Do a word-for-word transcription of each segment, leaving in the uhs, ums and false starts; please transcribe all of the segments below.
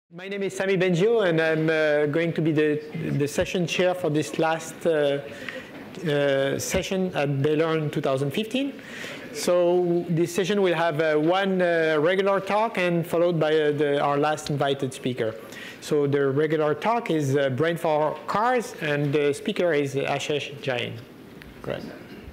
My name is Sami Bengio, and I'm uh, going to be the, the session chair for this last uh, uh, session at DayLearn twenty fifteen. So this session will have uh, one uh, regular talk and followed by uh, the, our last invited speaker. So the regular talk is uh, Brain for Cars, and the speaker is Ashish Jain. Great.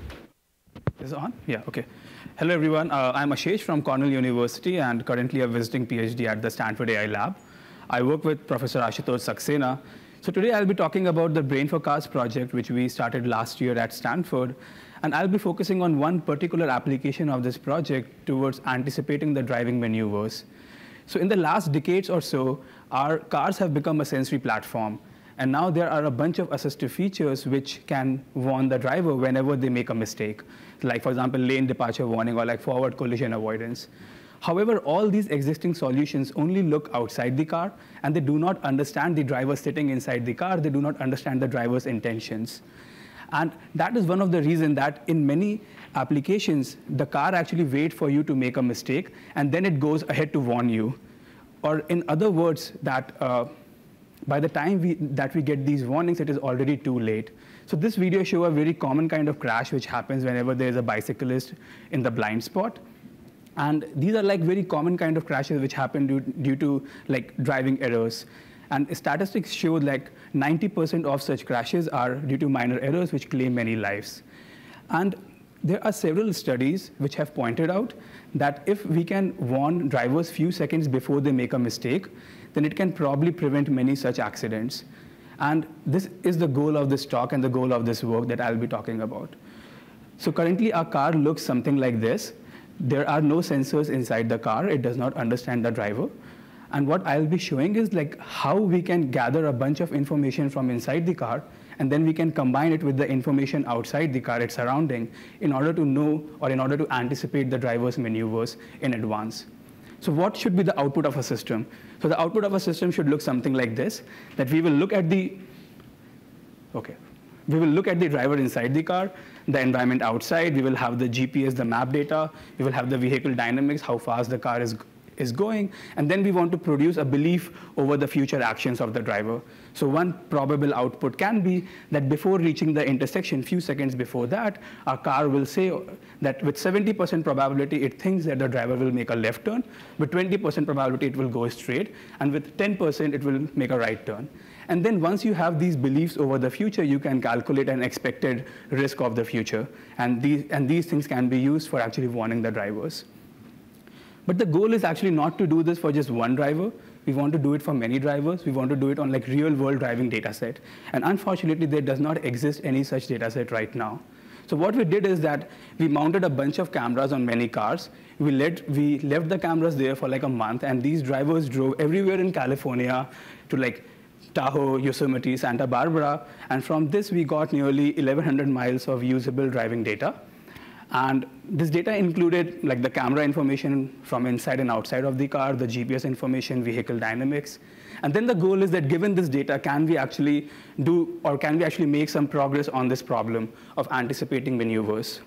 Is it on? Yeah, OK. Hello, everyone. Uh, I'm Ashish from Cornell University and currently a visiting PhD at the Stanford A I Lab. I work with Professor Ashutosh Saxena. So today I'll be talking about the Brain for Cars project, which we started last year at Stanford. And I'll be focusing on one particular application of this project towards anticipating the driving maneuvers. So in the last decades or so, our cars have become a sensory platform. And now there are a bunch of assistive features which can warn the driver whenever they make a mistake. Like, for example, lane departure warning or like forward collision avoidance. However, all these existing solutions only look outside the car, and they do not understand the driver sitting inside the car. They do not understand the driver's intentions. And that is one of the reasons that in many applications, the car actually waits for you to make a mistake, and then it goes ahead to warn you. Or in other words, that uh, by the time we, that we get these warnings, it is already too late. So this video shows a very common kind of crash which happens whenever there is a bicyclist in the blind spot. And these are like very common kind of crashes which happen due, due to like driving errors. And statistics show like ninety percent of such crashes are due to minor errors which claim many lives. And there are several studies which have pointed out that if we can warn drivers few seconds before they make a mistake, then it can probably prevent many such accidents. And this is the goal of this talk and the goal of this work that I'll be talking about. So currently our car looks something like this. There are no sensors inside the car. It does not understand the driver. And what I'll be showing is like how we can gather a bunch of information from inside the car, and then we can combine it with the information outside the car, its surrounding, in order to know or in order to anticipate the driver's maneuvers in advance. So what should be the output of a system? So the output of a system should look something like this, that we will look at the, OK. We will look at the driver inside the car, the environment outside. We will have the G P S, the map data. We will have the vehicle dynamics, how fast the car is, is going. And then we want to produce a belief over the future actions of the driver. So one probable output can be that before reaching the intersection, few seconds before that, our car will say that with seventy percent probability, it thinks that the driver will make a left turn. With twenty percent probability, it will go straight. And with ten percent, it will make a right turn. And then once you have these beliefs over the future, you can calculate an expected risk of the future. And these, and these things can be used for actually warning the drivers. But the goal is actually not to do this for just one driver. We want to do it for many drivers. We want to do it on like real-world driving data set. And unfortunately, there does not exist any such data set right now. So what we did is that we mounted a bunch of cameras on many cars. We, let, we left the cameras there for like a month, and these drivers drove everywhere in California to like Tahoe, Yosemite, Santa Barbara. And from this, we got nearly eleven hundred miles of usable driving data. And this data included like the camera information from inside and outside of the car, the G P S information, vehicle dynamics. And then the goal is that given this data, can we actually do, or can we actually make some progress on this problem of anticipating maneuvers?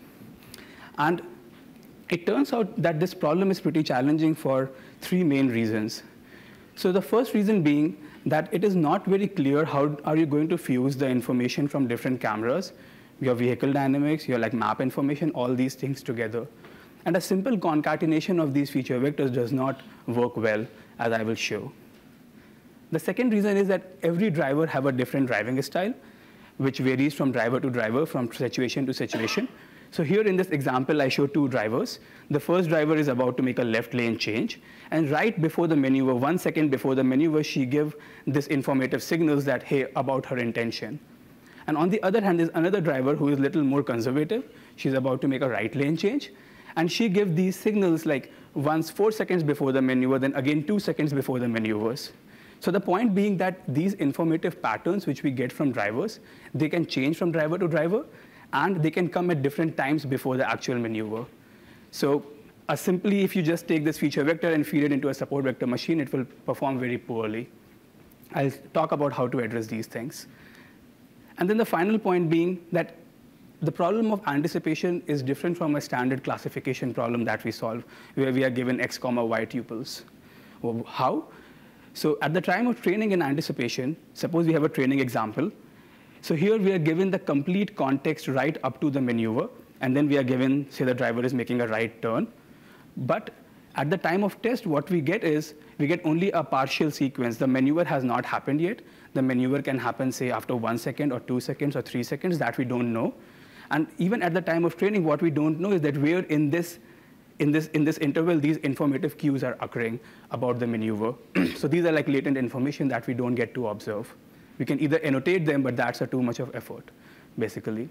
And it turns out that this problem is pretty challenging for three main reasons. So the first reason being that it is not very clear how are you going to fuse the information from different cameras, your vehicle dynamics, your like map information, all these things together. And a simple concatenation of these feature vectors does not work well, as I will show. The second reason is that every driver have a different driving style, which varies from driver to driver, from situation to situation. So here in this example, I show two drivers. The first driver is about to make a left lane change. And right before the maneuver, one second before the maneuver, she gives this informative signals that, hey, about her intention. And on the other hand is another driver who is a little more conservative. She's about to make a right lane change. And she gives these signals like once four seconds before the maneuver, then again two seconds before the maneuvers. So the point being that these informative patterns which we get from drivers, they can change from driver to driver, and they can come at different times before the actual maneuver. So uh, simply, if you just take this feature vector and feed it into a support vector machine, it will perform very poorly. I'll talk about how to address these things. And then the final point being that the problem of anticipation is different from a standard classification problem that we solve, where we are given x comma y tuples. Well, how? So at the time of training and anticipation, suppose we have a training example. So here we are given the complete context right up to the maneuver, and then we are given, say the driver is making a right turn. But at the time of test, what we get is, we get only a partial sequence. The maneuver has not happened yet. The maneuver can happen, say, after one second or two seconds or three seconds, that we don't know. And even at the time of training, what we don't know is that where in this, in this, in this interval, these informative cues are occurring about the maneuver. So these are like latent information that we don't get to observe. We can either annotate them, but that's a too much of effort, basically.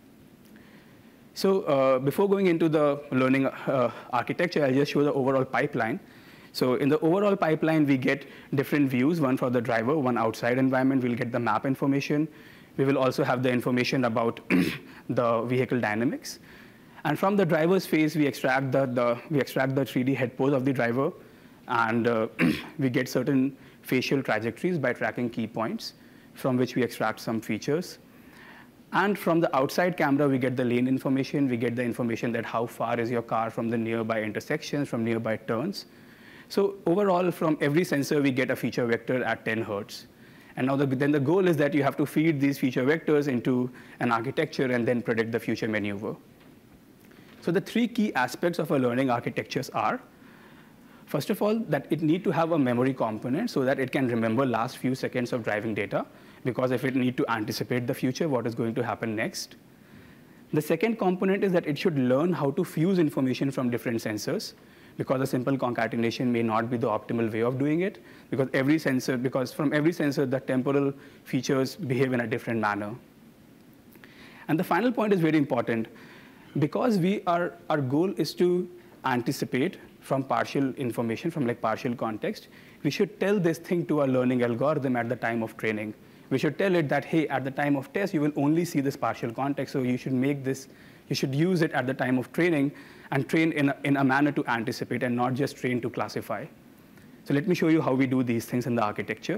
So uh, before going into the learning uh, architecture, I'll just show the overall pipeline. So in the overall pipeline, we get different views, one for the driver, one outside environment. We'll get the map information. We will also have the information about the vehicle dynamics. And from the driver's face, we extract the, the, we extract the three D head pose of the driver. And uh, we get certain facial trajectories by tracking key points, from which we extract some features. And from the outside camera, we get the lane information. We get the information that how far is your car from the nearby intersections, from nearby turns. So overall, from every sensor, we get a feature vector at ten hertz. And now the, then the goal is that you have to feed these feature vectors into an architecture and then predict the future maneuver. So the three key aspects of a learning architectures are, first of all, that it need to have a memory component so that it can remember last few seconds of driving data, because if it need to anticipate the future, what is going to happen next. The second component is that it should learn how to fuse information from different sensors, because a simple concatenation may not be the optimal way of doing it, because every sensor, because from every sensor, the temporal features behave in a different manner. And the final point is very important. Because we are, our goal is to anticipate from partial information, from like partial context, we should tell this thing to our learning algorithm at the time of training. We should tell it that, hey, at the time of test, you will only see this partial context, so you should make this, you should use it at the time of training and train in a, in a manner to anticipate and not just train to classify. So let me show you how we do these things in the architecture.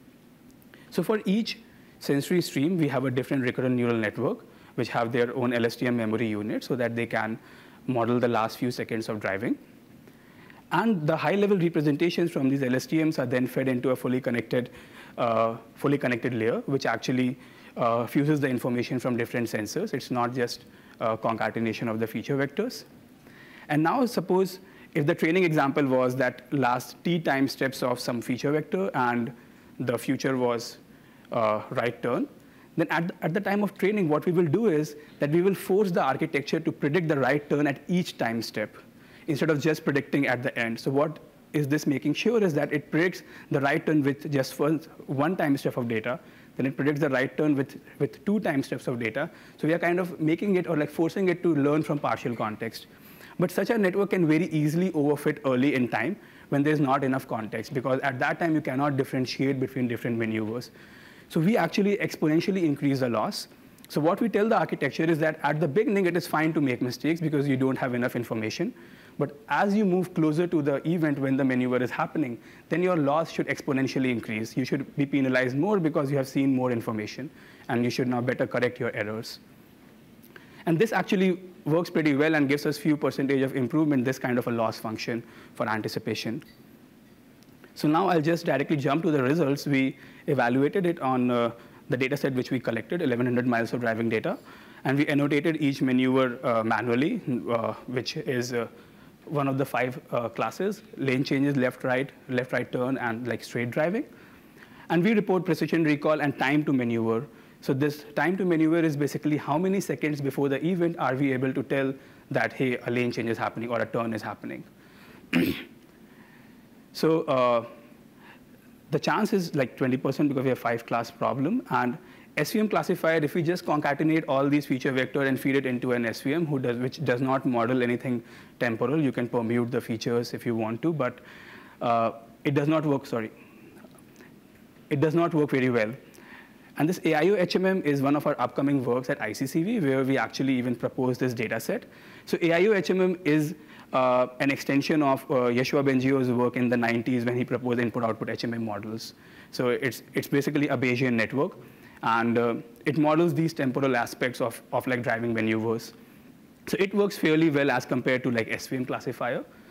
So for each sensory stream, we have a different recurrent neural network, which have their own L S T M memory unit so that they can model the last few seconds of driving. And the high-level representations from these L S T Ms are then fed into a fully connected, uh, fully connected layer, which actually uh, fuses the information from different sensors. It's not just uh, concatenation of the feature vectors. And now suppose if the training example was that last t time steps of some feature vector and the future was uh, right turn, then at the, at the time of training, what we will do is that we will force the architecture to predict the right turn at each time step, instead of just predicting at the end. So what is this making sure is that it predicts the right turn with just first one time step of data, then it predicts the right turn with, with two time steps of data. So we are kind of making it or like forcing it to learn from partial context. But such a network can very easily overfit early in time when there's not enough context, because at that time you cannot differentiate between different maneuvers. So we actually exponentially increase the loss. So what we tell the architecture is that at the beginning, it is fine to make mistakes because you don't have enough information. But as you move closer to the event when the maneuver is happening, then your loss should exponentially increase. You should be penalized more because you have seen more information, and you should now better correct your errors. And this actually works pretty well and gives us few percentage of improvement, this kind of a loss function for anticipation. So now I'll just directly jump to the results. We evaluated it on uh, the data set which we collected, eleven hundred miles of driving data. And we annotated each maneuver uh, manually, uh, which is uh, one of the five uh, classes: lane changes, left, right, left, right turn, and like straight driving. And we report precision recall and time to maneuver. So this time to maneuver is basically how many seconds before the event are we able to tell that, hey, a lane change is happening or a turn is happening. So uh, the chance is like twenty percent because we have five class problem. And S V M classifier, if we just concatenate all these feature vector and feed it into an S V M who does, which does not model anything temporal, you can permute the features if you want to, but uh, it does not work, sorry. It does not work very well. And this A I O H M M is one of our upcoming works at I C C V, where we actually even propose this data set. So A I O H M M is uh, an extension of uh, Yeshua Bengio's work in the nineties when he proposed input-output H M M models. So it's, it's basically a Bayesian network. And uh, it models these temporal aspects of, of like driving maneuvers. So it works fairly well as compared to like S V M classifier.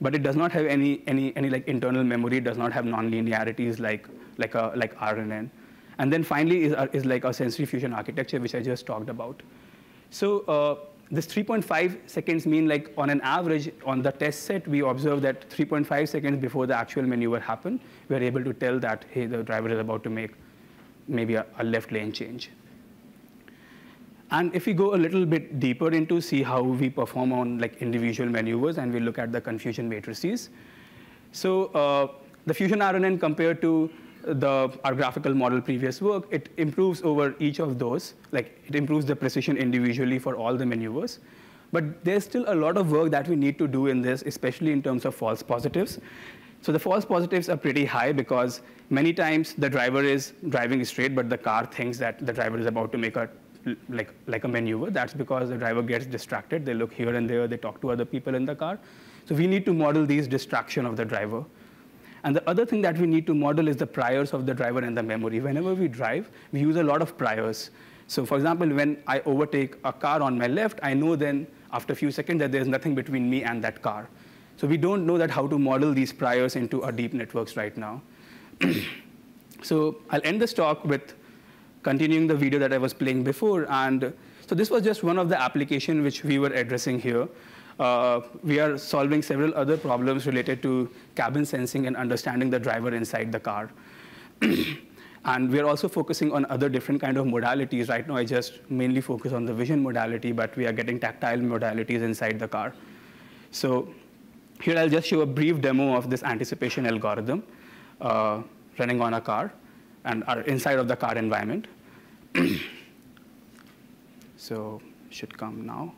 but it does not have any, any, any like internal memory. It does not have nonlinearities like, like, a, like R N N. And then finally is, is like a sensory fusion architecture, which I just talked about. So uh, this three point five seconds mean like on an average, on the test set, we observe that three point five seconds before the actual maneuver happened, we're able to tell that, hey, the driver is about to make maybe a, a left lane change. And if we go a little bit deeper into see how we perform on like individual maneuvers, and we look at the confusion matrices. So uh, the fusion R N N compared to the, our graphical model previous work, it improves over each of those. Like it improves the precision individually for all the maneuvers. But there's still a lot of work that we need to do in this, especially in terms of false positives. So the false positives are pretty high because many times the driver is driving straight, but the car thinks that the driver is about to make a like, like a maneuver. That's because the driver gets distracted. They look here and there. They talk to other people in the car. So we need to model these distraction of the driver. And the other thing that we need to model is the priors of the driver and the memory. Whenever we drive, we use a lot of priors. So for example, when I overtake a car on my left, I know then after a few seconds that there's nothing between me and that car. So we don't know that how to model these priors into our deep networks right now. So I'll end this talk with continuing the video that I was playing before. And so this was just one of the applications which we were addressing here. Uh, we are solving several other problems related to cabin sensing and understanding the driver inside the car. And we are also focusing on other different kind of modalities. Right now, I just mainly focus on the vision modality, but we are getting tactile modalities inside the car. So here I'll just show a brief demo of this anticipation algorithm uh, running on a car and are inside of the car environment. So should come now.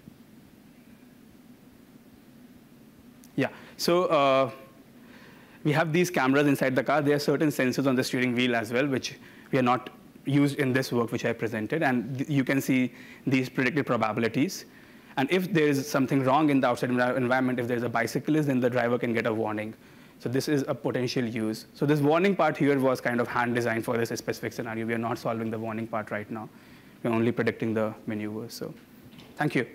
Yeah, so uh, we have these cameras inside the car. There are certain sensors on the steering wheel as well, which we are not used in this work which I presented. And you can see these predicted probabilities. And if there's something wrong in the outside environment, if there's a bicyclist, then the driver can get a warning. So this is a potential use. So this warning part here was kind of hand designed for this specific scenario. We are not solving the warning part right now. We're only predicting the maneuvers. So thank you.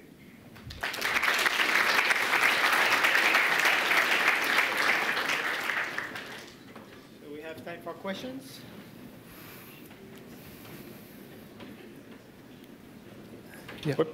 So we have time for questions. Yeah. What?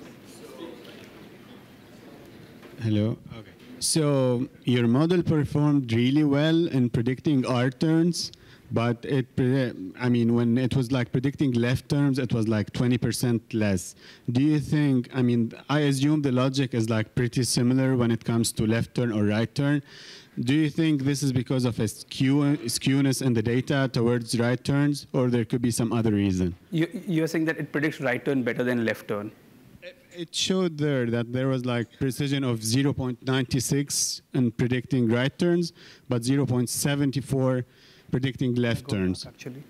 Hello. Okay. So your model performed really well in predicting R turns, but it, I mean, when it was like predicting left turns, it was like twenty percent less. Do you think, I mean, I assume the logic is like pretty similar when it comes to left turn or right turn. Do you think this is because of a skew, skewness in the data towards right turns, or there could be some other reason? You, you're saying that it predicts right turn better than left turn? It showed there that there was like precision of zero point nine six in predicting right turns, but zero point seven four predicting left turns. Back, actually.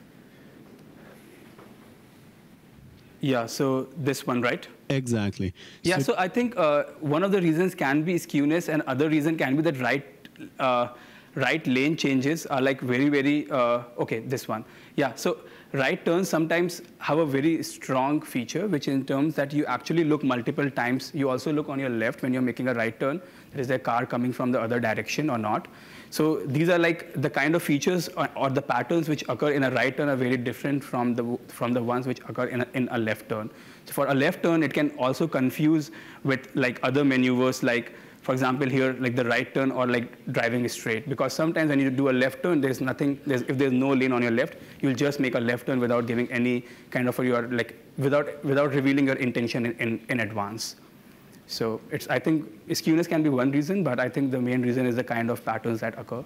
Yeah, so this one, right? Exactly. Yeah, so, so I think uh, one of the reasons can be skewness, and other reason can be that right, uh, right lane changes are like very, very, uh, okay, this one. Yeah, so right turns sometimes have a very strong feature, which in terms that you actually look multiple times. You also look on your left when you're making a right turn. Is there a car coming from the other direction or not? So these are like the kind of features or, or the patterns which occur in a right turn are very different from the, from the ones which occur in a, in a left turn. So for a left turn, it can also confuse with like other maneuvers, like for example here, like the right turn or like driving straight. Because sometimes when you do a left turn, there's nothing, there's, if there's no lane on your left, you'll just make a left turn without giving any kind of your, like, without, without revealing your intention in, in, in advance. So it's, I think skewness can be one reason, but I think the main reason is the kind of patterns that occur.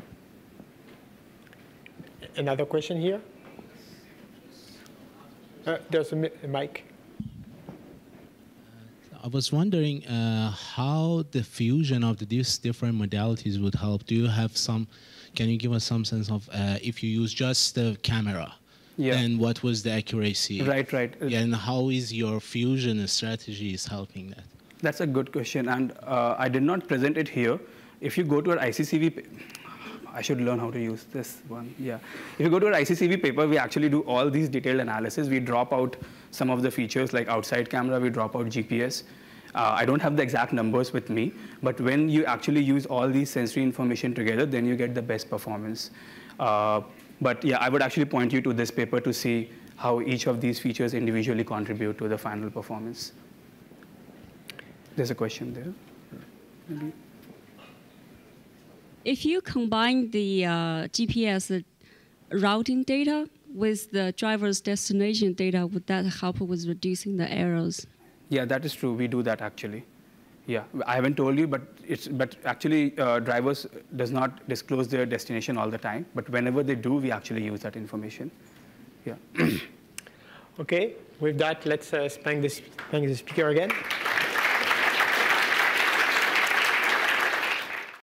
Another question here? Uh, there's a, a mic. I was wondering uh, how the fusion of the, these different modalities would help. Do you have some, can you give us some sense of uh, if you use just the camera, yeah. then what was the accuracy? Right, right. Yeah, and how is your fusion strategy is helping that? That's a good question, and uh, I did not present it here. If you go to our I C C V, I should learn how to use this one, yeah. If you go to our I C C V paper, we actually do all these detailed analysis. We drop out some of the features like outside camera, we drop out G P S, Uh, I don't have the exact numbers with me, but when you actually use all these sensory information together, then you get the best performance. Uh, but yeah, I would actually point you to this paper to see how each of these features individually contribute to the final performance. There's a question there. Maybe. If you combine the uh, G P S routing data with the driver's destination data, would that help with reducing the errors? Yeah, that is true. We do that actually. Yeah, I haven't told you, but it's but actually uh, drivers does not disclose their destination all the time. But whenever they do, we actually use that information. Yeah. Okay. With that, let's uh, thank the thank the speaker again.